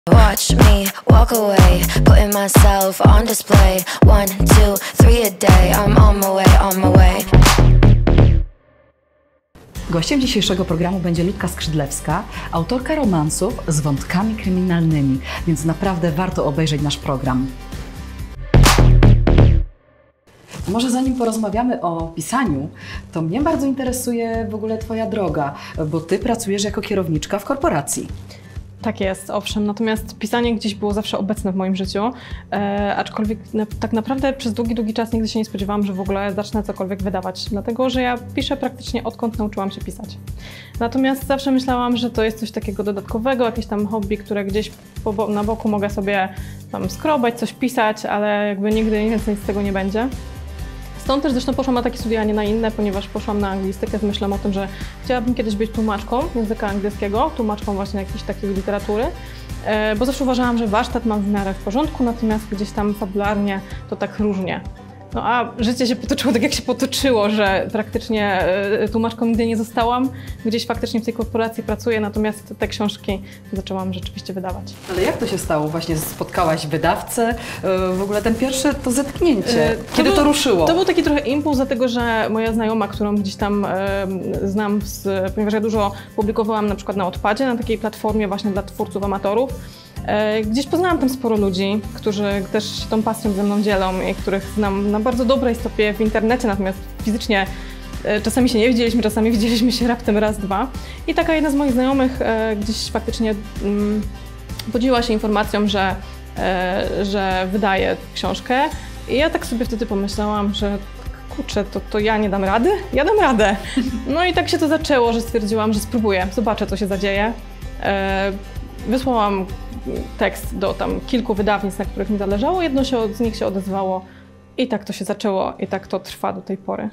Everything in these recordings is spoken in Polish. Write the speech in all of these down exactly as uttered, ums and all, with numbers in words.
Watch me walk away, putting myself on display. One, two, three a day. I'm on my way, on my way. Gościem dzisiejszego programu będzie Ludka Skrzydlewska, autorka romansów z wątkami kryminalnymi, więc naprawdę warto obejrzeć nasz program. Może zanim porozmawiamy o pisaniu, to mnie bardzo interesuje w ogóle Twoja droga, bo Ty pracujesz jako kierowniczka w korporacji. Tak jest, owszem, natomiast pisanie gdzieś było zawsze obecne w moim życiu, e, aczkolwiek na, tak naprawdę przez długi, długi czas nigdy się nie spodziewałam, że w ogóle zacznę cokolwiek wydawać, dlatego że ja piszę praktycznie odkąd nauczyłam się pisać. Natomiast zawsze myślałam, że to jest coś takiego dodatkowego, jakieś tam hobby, które gdzieś po, na boku mogę sobie tam skrobać, coś pisać, ale jakby nigdy więcej z tego nie będzie. Stąd też zresztą poszłam na takie studia, a nie na inne, ponieważ poszłam na anglistykę z myślą o tym, że chciałabym kiedyś być tłumaczką języka angielskiego, tłumaczką właśnie jakiejś takiej literatury, bo zawsze uważałam, że warsztat mam w miarę w porządku, natomiast gdzieś tam fabularnie to tak różnie. No a życie się potoczyło tak, jak się potoczyło, że praktycznie tłumaczką nigdy nie zostałam. Gdzieś faktycznie w tej korporacji pracuję, natomiast te książki zaczęłam rzeczywiście wydawać. Ale jak to się stało? Właśnie spotkałaś wydawcę, w ogóle ten pierwszy to zetknięcie. Kiedy to, był, to ruszyło? To był taki trochę impuls, dlatego że moja znajoma, którą gdzieś tam e, znam, z, ponieważ ja dużo publikowałam na przykład na Odpadzie, na takiej platformie właśnie dla twórców, amatorów. Gdzieś poznałam tam sporo ludzi, którzy też się tą pasją ze mną dzielą i których znam na bardzo dobrej stopie w internecie, natomiast fizycznie czasami się nie widzieliśmy, czasami widzieliśmy się raptem raz, dwa. I taka jedna z moich znajomych gdzieś faktycznie mm, podzieliła się informacją, że, że wydaje książkę i ja tak sobie wtedy pomyślałam, że kurczę, to, to ja nie dam rady? Ja dam radę. No i tak się to zaczęło, że stwierdziłam, że spróbuję, zobaczę, co się zadzieje. Wysłałam tekst do tam kilku wydawnictw, na których mi zależało, jedno się, z nich się odezwało i tak to się zaczęło i tak to trwa do tej pory.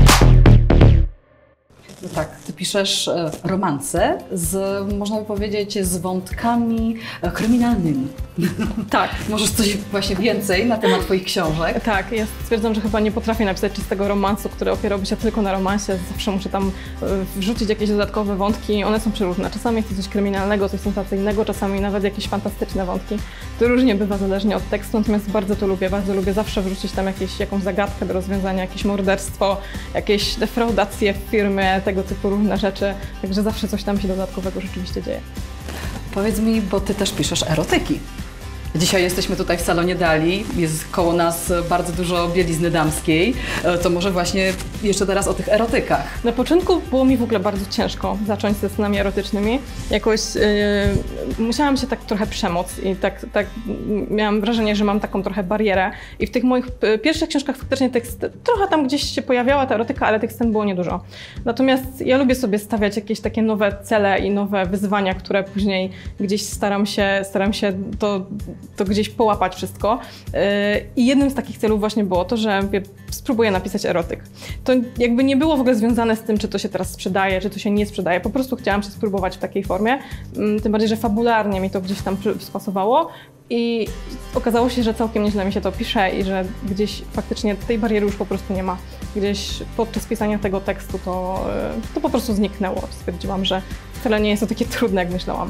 No tak, ty piszesz romanse z, można by powiedzieć, z wątkami kryminalnymi. Tak. Możesz coś właśnie więcej na temat twoich książek? Tak, ja stwierdzam, że chyba nie potrafię napisać czystego romansu, który opierałby się tylko na romansie. Zawsze muszę tam wrzucić jakieś dodatkowe wątki. One są przeróżne. Czasami jest to coś kryminalnego, coś sensacyjnego, czasami nawet jakieś fantastyczne wątki. To różnie bywa zależnie od tekstu, natomiast bardzo to lubię. Bardzo lubię zawsze wrzucić tam jakieś, jakąś zagadkę do rozwiązania, jakieś morderstwo, jakieś defraudacje w firmie, tego typu różne rzeczy. Także zawsze coś tam się dodatkowego rzeczywiście dzieje. Powiedz mi, bo ty też piszesz erotyki. Dzisiaj jesteśmy tutaj w salonie Dali, jest koło nas bardzo dużo bielizny damskiej, to może właśnie jeszcze teraz o tych erotykach. Na początku było mi w ogóle bardzo ciężko zacząć ze scenami erotycznymi. Jakoś yy, musiałam się tak trochę przemóc i tak, tak miałam wrażenie, że mam taką trochę barierę. I w tych moich pierwszych książkach faktycznie tekst, trochę tam gdzieś się pojawiała ta erotyka, ale tych scen było niedużo. Natomiast ja lubię sobie stawiać jakieś takie nowe cele i nowe wyzwania, które później gdzieś staram się, staram się to to gdzieś połapać wszystko. I jednym z takich celów właśnie było to, że spróbuję napisać erotyk. To jakby nie było w ogóle związane z tym, czy to się teraz sprzedaje, czy to się nie sprzedaje. Po prostu chciałam się spróbować w takiej formie. Tym bardziej, że fabularnie mi to gdzieś tam spasowało. I okazało się, że całkiem nieźle mi się to pisze i że gdzieś faktycznie tej bariery już po prostu nie ma. Gdzieś podczas pisania tego tekstu to, to po prostu zniknęło. Stwierdziłam, że wcale nie jest to takie trudne, jak myślałam.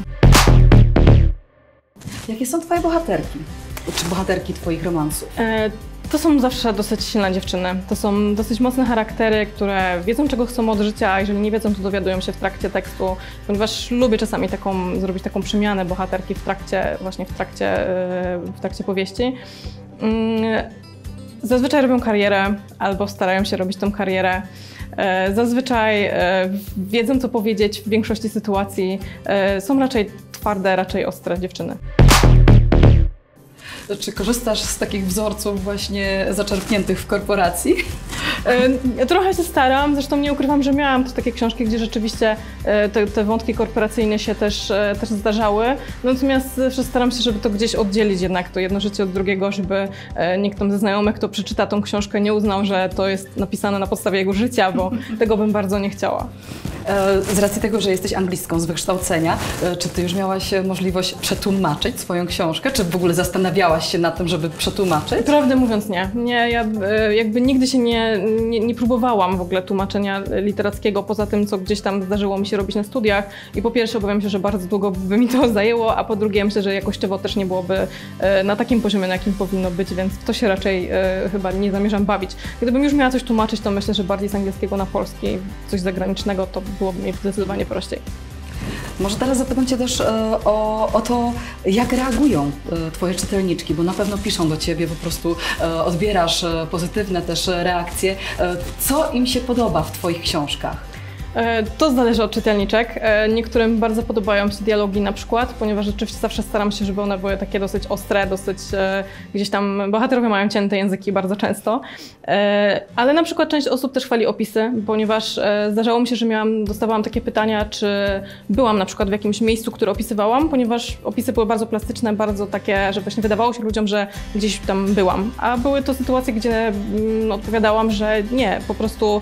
Jakie są twoje bohaterki? Czy bohaterki twoich romansów? E, to są zawsze dosyć silne dziewczyny. To są dosyć mocne charaktery, które wiedzą, czego chcą od życia, a jeżeli nie wiedzą, to dowiadują się w trakcie tekstu, ponieważ lubię czasami taką, zrobić taką przemianę bohaterki w trakcie, właśnie w trakcie, w trakcie powieści. Zazwyczaj robią karierę albo starają się robić tą karierę. Zazwyczaj wiedzą, co powiedzieć w większości sytuacji. Są raczej twarde, raczej ostre dziewczyny. Czy korzystasz z takich wzorców właśnie zaczerpniętych w korporacji? Trochę się staram, zresztą nie ukrywam, że miałam też takie książki, gdzie rzeczywiście te, te wątki korporacyjne się też, też zdarzały. Natomiast staram się, żeby to gdzieś oddzielić jednak to jedno życie od drugiego, żeby nikt tam ze znajomych, kto przeczyta tą książkę, nie uznał, że to jest napisane na podstawie jego życia, bo tego bym bardzo nie chciała. Z racji tego, że jesteś anglistką z wykształcenia, czy ty już miałaś możliwość przetłumaczyć swoją książkę? Czy w ogóle zastanawiałaś się nad tym, żeby przetłumaczyć? Prawdę mówiąc nie. Nie, ja jakby nigdy się nie, nie, nie próbowałam w ogóle tłumaczenia literackiego, poza tym, co gdzieś tam zdarzyło mi się robić na studiach. I po pierwsze obawiam się, że bardzo długo by mi to zajęło, a po drugie myślę, że jakościowo też nie byłoby na takim poziomie, na jakim powinno być, więc w to się raczej chyba nie zamierzam bawić. Gdybym już miała coś tłumaczyć, to myślę, że bardziej z angielskiego na polski, coś zagranicznego, to byłoby mi zdecydowanie prościej. Może teraz zapytam Cię też e, o, o to, jak reagują e, Twoje czytelniczki, bo na pewno piszą do Ciebie, po prostu e, odbierasz e, pozytywne też reakcje. E, co im się podoba w Twoich książkach? To zależy od czytelniczek. Niektórym bardzo podobają się dialogi na przykład, ponieważ rzeczywiście zawsze staram się, żeby one były takie dosyć ostre, dosyć gdzieś tam, bohaterowie mają cięte języki bardzo często. Ale na przykład część osób też chwali opisy, ponieważ zdarzało mi się, że miałam, dostawałam takie pytania, czy byłam na przykład w jakimś miejscu, które opisywałam, ponieważ opisy były bardzo plastyczne, bardzo takie, że właśnie wydawało się ludziom, że gdzieś tam byłam. A były to sytuacje, gdzie mm, odpowiadałam, że nie, po prostu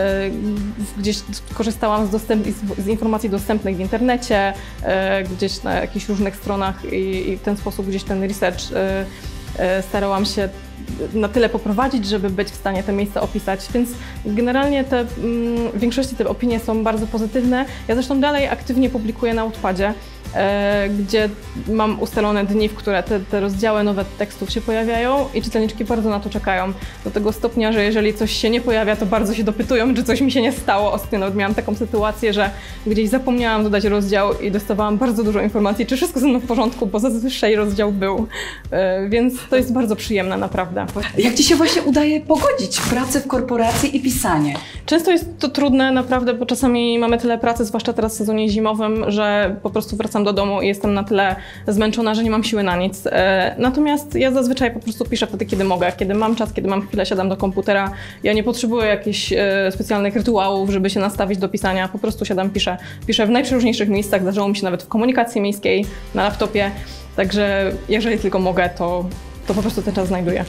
gdzieś korzystałam z, dostęp, z informacji dostępnych w internecie, e, gdzieś na jakichś różnych stronach i, i w ten sposób gdzieś ten research e, e, starałam się na tyle poprowadzić, żeby być w stanie te miejsca opisać, więc generalnie te, mm, w większości te opinie są bardzo pozytywne. Ja zresztą dalej aktywnie publikuję na Wattpadzie, e, gdzie mam ustalone dni, w które te, te rozdziały nowe tekstów się pojawiają i czytelniczki bardzo na to czekają. Do tego stopnia, że jeżeli coś się nie pojawia, to bardzo się dopytują, czy coś mi się nie stało. Ostatnio nawet miałam taką sytuację, że gdzieś zapomniałam dodać rozdział i dostawałam bardzo dużo informacji, czy wszystko ze mną w porządku, bo zazwyczaj rozdział był. E, więc to jest bardzo przyjemne, naprawdę. Jak Ci się właśnie udaje pogodzić pracę w korporacji i pisanie? Często jest to trudne naprawdę, bo czasami mamy tyle pracy, zwłaszcza teraz w sezonie zimowym, że po prostu wracam do domu i jestem na tyle zmęczona, że nie mam siły na nic. Natomiast ja zazwyczaj po prostu piszę wtedy, kiedy mogę, kiedy mam czas, kiedy mam chwilę, siadam do komputera. Ja nie potrzebuję jakichś specjalnych rytuałów, żeby się nastawić do pisania, po prostu siadam, piszę. Piszę w najprzeróżniejszych miejscach, zdarzało mi się nawet w komunikacji miejskiej, na laptopie. Także jeżeli tylko mogę, to, to po prostu ten czas znajduję.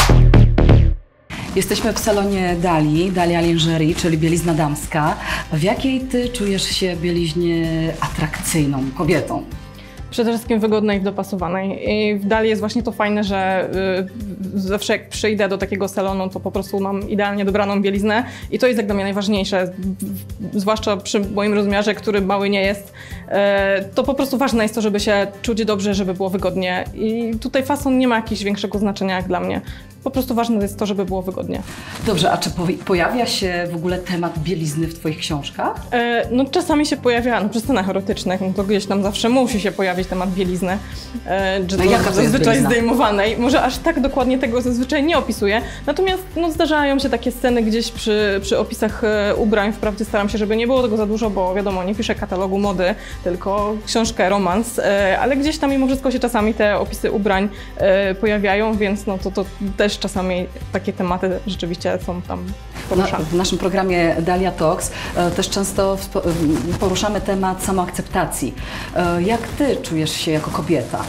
Jesteśmy w salonie Dali, Dalia Lingerie, czyli bielizna damska. W jakiej Ty czujesz się bieliźnie atrakcyjną kobietą? Przede wszystkim wygodnej i dopasowanej. I w Dali jest właśnie to fajne, że y, zawsze jak przyjdę do takiego salonu, to po prostu mam idealnie dobraną bieliznę i to jest jak dla mnie najważniejsze, zwłaszcza przy moim rozmiarze, który mały nie jest. Y, to po prostu ważne jest to, żeby się czuć dobrze, żeby było wygodnie i tutaj fason nie ma jakiegoś większego znaczenia jak dla mnie. Po prostu ważne jest to, żeby było wygodnie. Dobrze, a czy pojawia się w ogóle temat bielizny w Twoich książkach? E, no czasami się pojawia, no przy scenach erotycznych, no to gdzieś tam zawsze musi się pojawić temat bielizny. E, że no to jaka to zazwyczaj jest zdejmowanej. Może aż tak dokładnie tego zazwyczaj nie opisuję. Natomiast no, zdarzają się takie sceny gdzieś przy, przy opisach e, ubrań. Wprawdzie staram się, żeby nie było tego za dużo, bo wiadomo, nie piszę katalogu mody, tylko książkę, romans. E, ale gdzieś tam mimo wszystko się czasami te opisy ubrań e, pojawiają, więc no to, to też czasami takie tematy rzeczywiście są tam poruszane. Na, w naszym programie Dalia Talks e, też często w, poruszamy temat samoakceptacji. E, jak Ty czujesz się jako kobieta?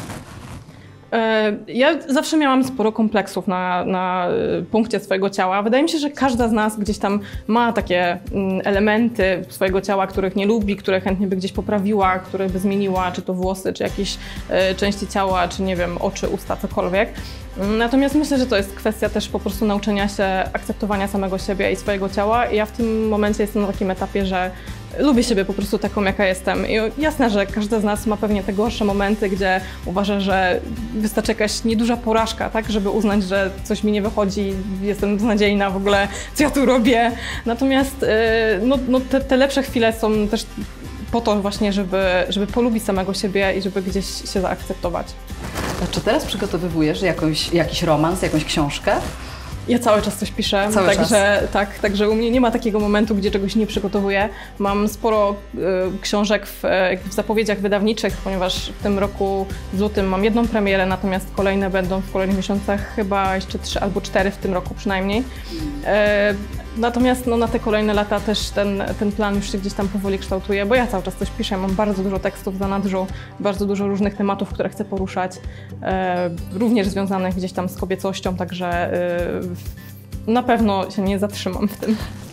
Ja zawsze miałam sporo kompleksów na, na punkcie swojego ciała. Wydaje mi się, że każda z nas gdzieś tam ma takie elementy swojego ciała, których nie lubi, które chętnie by gdzieś poprawiła, które by zmieniła, czy to włosy, czy jakieś części ciała, czy nie wiem, oczy, usta, cokolwiek. Natomiast myślę, że to jest kwestia też po prostu nauczenia się akceptowania samego siebie i swojego ciała. I ja w tym momencie jestem na takim etapie, że lubię siebie po prostu taką, jaka jestem. I jasne, że każda z nas ma pewnie te gorsze momenty, gdzie uważa, że wystarczy jakaś nieduża porażka, tak, żeby uznać, że coś mi nie wychodzi, jestem beznadziejna w ogóle, co ja tu robię. Natomiast no, no te, te lepsze chwile są też po to właśnie, żeby, żeby polubić samego siebie i żeby gdzieś się zaakceptować. A czy teraz przygotowywujesz jakąś, jakiś romans, jakąś książkę? Ja cały czas coś piszę, cały także, czas. Tak, także u mnie nie ma takiego momentu, gdzie czegoś nie przygotowuję. Mam sporo y, książek w, w zapowiedziach wydawniczych, ponieważ w tym roku w lutym mam jedną premierę, natomiast kolejne będą w kolejnych miesiącach, chyba jeszcze trzy albo cztery w tym roku przynajmniej. Y, natomiast no, na te kolejne lata też ten, ten plan już się gdzieś tam powoli kształtuje, bo ja cały czas coś piszę, mam bardzo dużo tekstów w zanadrzu, bardzo dużo różnych tematów, które chcę poruszać, y, również związanych gdzieś tam z kobiecością, także y, na pewno się nie zatrzymam w tym.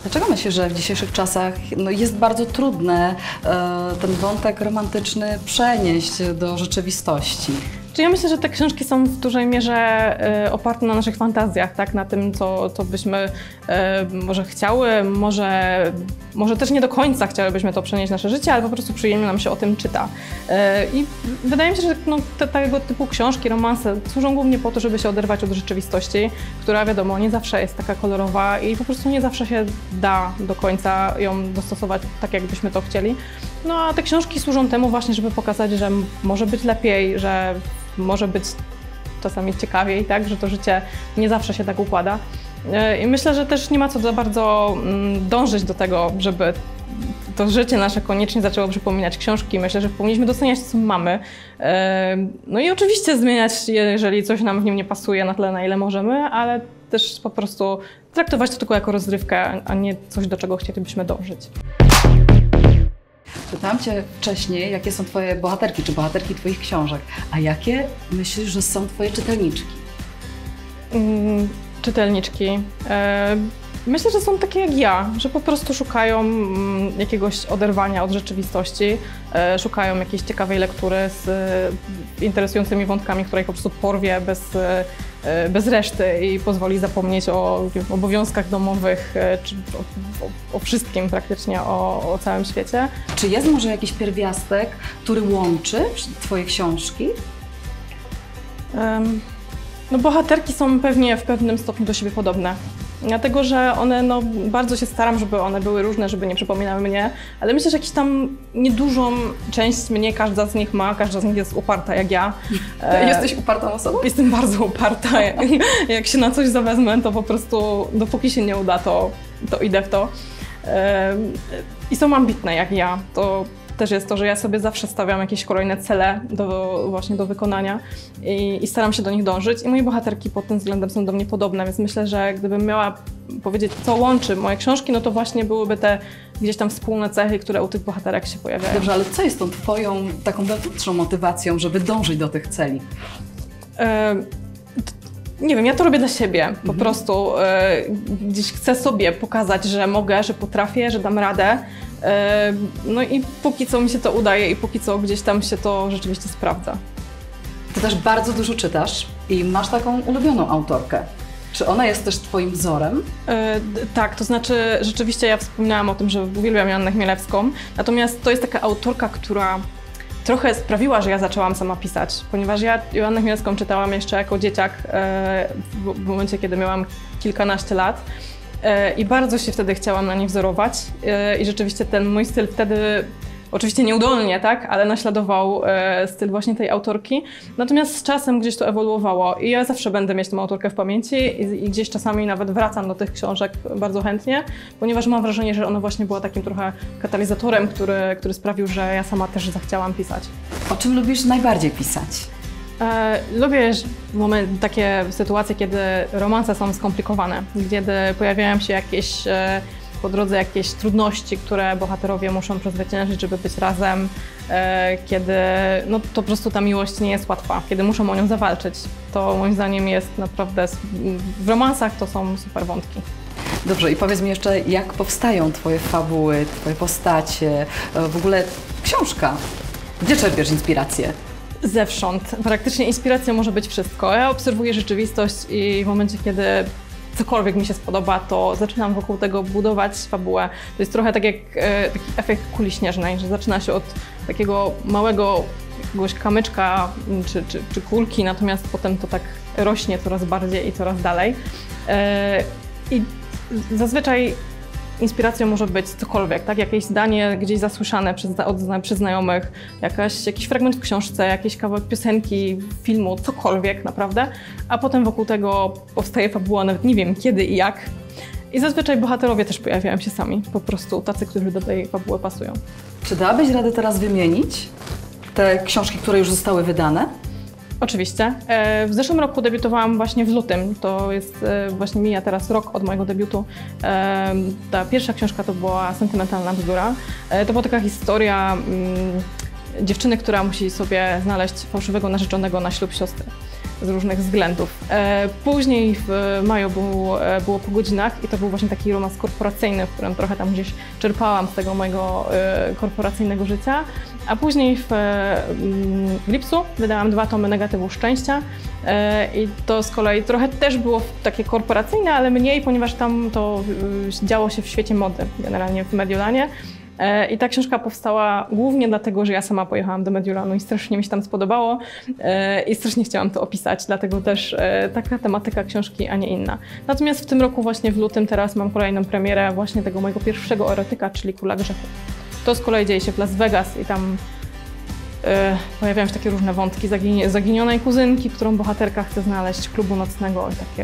Dlaczego myślisz, że w dzisiejszych czasach no, jest bardzo trudne e, ten wątek romantyczny przenieść do rzeczywistości? Czy ja myślę, że te książki są w dużej mierze e, oparte na naszych fantazjach, tak? Na tym, co, co byśmy e, może chciały, może, może też nie do końca chciałybyśmy to przenieść w nasze życie, ale po prostu przyjemnie nam się o tym czyta. E, I wydaje mi się, że no, te, tego typu książki, romanse służą głównie po to, żeby się oderwać od rzeczywistości, która wiadomo, nie zawsze jest taka kolorowa i po prostu nie zawsze się da do końca ją dostosować tak, jakbyśmy to chcieli. No a te książki służą temu właśnie, żeby pokazać, że może być lepiej, że może być czasami ciekawiej, tak, że to życie nie zawsze się tak układa. I myślę, że też nie ma co za bardzo dążyć do tego, żeby to życie nasze koniecznie zaczęło przypominać książki. Myślę, że powinniśmy doceniać to, co mamy. No i oczywiście zmieniać, jeżeli coś nam w nim nie pasuje na tyle, na ile możemy, ale też po prostu traktować to tylko jako rozrywkę, a nie coś, do czego chcielibyśmy dążyć. Pytałam Cię wcześniej, jakie są Twoje bohaterki, czy bohaterki Twoich książek, a jakie myślisz, że są Twoje czytelniczki? Mm, czytelniczki. E, myślę, że są takie jak ja, że po prostu szukają mm, jakiegoś oderwania od rzeczywistości, e, szukają jakiejś ciekawej lektury z e, interesującymi wątkami, która ich po prostu porwie bez, e, bez reszty i pozwoli zapomnieć o obowiązkach domowych, e, czy o, o, o wszystkim praktycznie, o, o całym świecie. Czy jest może jakiś pierwiastek, który łączy Twoje książki? Um, no bohaterki są pewnie w pewnym stopniu do siebie podobne. Dlatego, że one, no bardzo się staram, żeby one były różne, żeby nie przypominały mnie, ale myślę, że jakąś tam niedużą część mnie każda z nich ma, każda z nich jest uparta jak ja. Ty jesteś upartą osobą? Jestem bardzo uparta. Jak się na coś zawezmę, to po prostu dopóki się nie uda, to, to idę w to. I są ambitne jak ja. To też jest to, że ja sobie zawsze stawiam jakieś kolejne cele do, właśnie do wykonania i, i staram się do nich dążyć. I moje bohaterki pod tym względem są do mnie podobne, więc myślę, że gdybym miała powiedzieć, co łączy moje książki, no to właśnie byłyby te gdzieś tam wspólne cechy, które u tych bohaterek się pojawiają. Dobrze, ale co jest tą Twoją taką wewnętrzną motywacją, żeby dążyć do tych celi? E Nie wiem, ja to robię dla siebie. Po mhm. prostu e, gdzieś chcę sobie pokazać, że mogę, że potrafię, że dam radę. E, no i póki co mi się to udaje i póki co gdzieś tam się to rzeczywiście sprawdza. Ty też bardzo dużo czytasz i masz taką ulubioną autorkę. Czy ona jest też Twoim wzorem? E, tak, to znaczy rzeczywiście ja wspominałam o tym, że uwielbiam Joannę Chmielewską. Natomiast to jest taka autorka, która trochę sprawiła, że ja zaczęłam sama pisać, ponieważ ja Joannę Chmielewską czytałam jeszcze jako dzieciak w momencie, kiedy miałam kilkanaście lat i bardzo się wtedy chciałam na niej wzorować i rzeczywiście ten mój styl wtedy, oczywiście nieudolnie, tak, ale naśladował styl właśnie tej autorki. Natomiast z czasem gdzieś to ewoluowało i ja zawsze będę mieć tę autorkę w pamięci i, i gdzieś czasami nawet wracam do tych książek bardzo chętnie, ponieważ mam wrażenie, że ona właśnie była takim trochę katalizatorem, który, który sprawił, że ja sama też zachciałam pisać. O czym lubisz najbardziej pisać? E, lubię moment, takie sytuacje, kiedy romanse są skomplikowane, kiedy pojawiają się jakieś e, po drodze jakieś trudności, które bohaterowie muszą przezwyciężyć, żeby być razem, e, kiedy no, to po prostu ta miłość nie jest łatwa, kiedy muszą o nią zawalczyć. To moim zdaniem jest naprawdę, w romansach to są super wątki. Dobrze, i powiedz mi jeszcze, jak powstają Twoje fabuły, Twoje postacie, w ogóle książka? Gdzie czerpiesz inspirację? Zewsząd. Praktycznie inspiracją może być wszystko. Ja obserwuję rzeczywistość i w momencie, kiedy cokolwiek mi się spodoba, to zaczynam wokół tego budować fabułę. To jest trochę tak jak e, taki efekt kuli śnieżnej, że zaczyna się od takiego małego jakiegoś kamyczka czy, czy, czy kulki, natomiast potem to tak rośnie coraz bardziej i coraz dalej. E, I zazwyczaj inspiracją może być cokolwiek, tak? Jakieś zdanie gdzieś zasłyszane przez, od, przez znajomych, jakaś, jakiś fragment w książce, jakiś kawałek piosenki, filmu, cokolwiek naprawdę, a potem wokół tego powstaje fabuła, nawet nie wiem kiedy i jak. I zazwyczaj bohaterowie też pojawiają się sami, po prostu tacy, którzy do tej fabuły pasują. Czy dałabyś radę teraz wymienić te książki, które już zostały wydane? Oczywiście. W zeszłym roku debiutowałam właśnie w lutym. To jest właśnie mija teraz rok od mojego debiutu. Ta pierwsza książka to była Sentymentalna bzdura. To była taka historia dziewczyny, która musi sobie znaleźć fałszywego narzeczonego na ślub siostry z różnych względów. E, później w maju był, e, było po godzinach i to był właśnie taki romans korporacyjny, w którym trochę tam gdzieś czerpałam z tego mojego e, korporacyjnego życia. A później w, w lipcu wydałam dwa tomy Negatywu Szczęścia e, i to z kolei trochę też było takie korporacyjne, ale mniej, ponieważ tam to e, działo się w świecie mody, generalnie w Mediolanie. I ta książka powstała głównie dlatego, że ja sama pojechałam do Mediolanu i strasznie mi się tam spodobało i strasznie chciałam to opisać, dlatego też taka tematyka książki, a nie inna. Natomiast w tym roku właśnie w lutym teraz mam kolejną premierę właśnie tego mojego pierwszego erotyka, czyli Króla Grzechu. To z kolei dzieje się w Las Vegas i tam e, pojawiają się takie różne wątki zaginie, zaginionej kuzynki, którą bohaterka chce znaleźć, klubu nocnego i takie.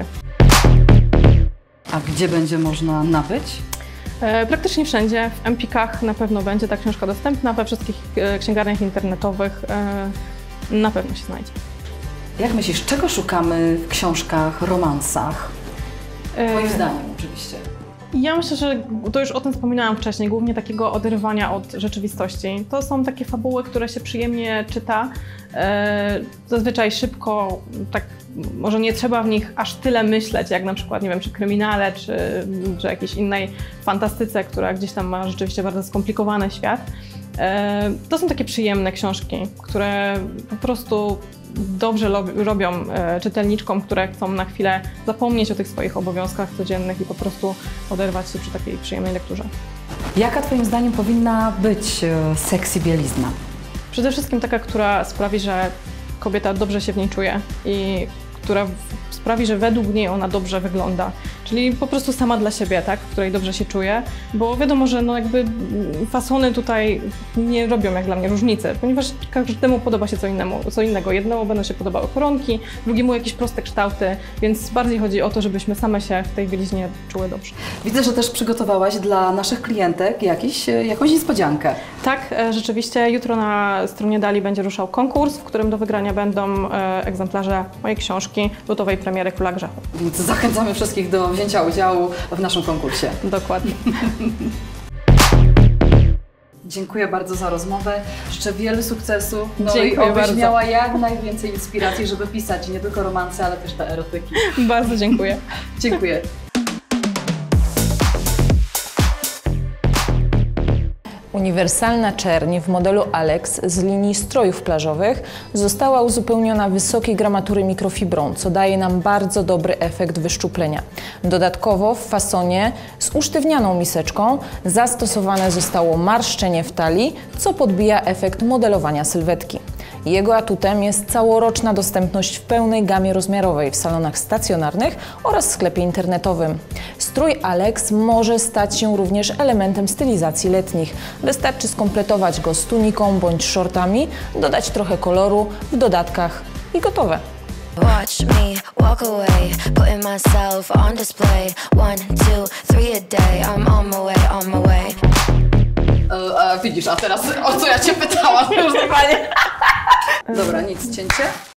A gdzie będzie można nabyć? E, praktycznie wszędzie. W Empikach na pewno będzie ta książka dostępna, we wszystkich e, księgarniach internetowych e, na pewno się znajdzie. Jak myślisz, czego szukamy w książkach, romansach? Moim e... zdaniem oczywiście. Ja myślę, że to już o tym wspominałam wcześniej, głównie takiego oderwania od rzeczywistości. To są takie fabuły, które się przyjemnie czyta, e, zazwyczaj szybko, tak może nie trzeba w nich aż tyle myśleć, jak na przykład, nie wiem, przy kryminale, czy, czy jakiejś innej fantastyce, która gdzieś tam ma rzeczywiście bardzo skomplikowany świat. E, to są takie przyjemne książki, które po prostu dobrze robią e, czytelniczkom, które chcą na chwilę zapomnieć o tych swoich obowiązkach codziennych i po prostu oderwać się przy takiej przyjemnej lekturze. Jaka Twoim zdaniem powinna być e, sexy bielizna? Przede wszystkim taka, która sprawi, że kobieta dobrze się w niej czuje i która sprawi, że według niej ona dobrze wygląda. Czyli po prostu sama dla siebie, tak? W której dobrze się czuje, bo wiadomo, że no jakby fasony tutaj nie robią jak dla mnie różnicy, ponieważ każdemu podoba się co, innemu, co innego. Jednemu będą się podobały koronki, drugiemu jakieś proste kształty, więc bardziej chodzi o to, żebyśmy same się w tej bieliźnie czuły dobrze. Widzę, że też przygotowałaś dla naszych klientek jakiś, jakąś niespodziankę. Tak, rzeczywiście jutro na stronie Dali będzie ruszał konkurs, w którym do wygrania będą egzemplarze mojej książki, lutowej premiery Króla Grzechu. Więc zachęcamy wszystkich do wzięcia udziału w naszym konkursie. Dokładnie. Dziękuję bardzo za rozmowę. Życzę wiele sukcesów. No Dziękuję i obyś bardzo. miała jak najwięcej inspiracji, żeby pisać nie tylko romanse, ale też te erotyki. Bardzo dziękuję. Dziękuję. Uniwersalna czerń w modelu Alex z linii strojów plażowych została uzupełniona wysokiej gramatury mikrofibrą, co daje nam bardzo dobry efekt wyszczuplenia. Dodatkowo w fasonie z usztywnianą miseczką zastosowane zostało marszczenie w talii, co podbija efekt modelowania sylwetki. Jego atutem jest całoroczna dostępność w pełnej gamie rozmiarowej w salonach stacjonarnych oraz sklepie internetowym. Strój Alex może stać się również elementem stylizacji letnich. Wystarczy skompletować go z tuniką bądź shortami, dodać trochę koloru w dodatkach i gotowe. Watch me walk away, putting myself on display. One, two, three a day. I'm on my way, on my way. E, a widzisz, a teraz o co ja Cię pytałam? Już panie. Dobra, nic, cięcie.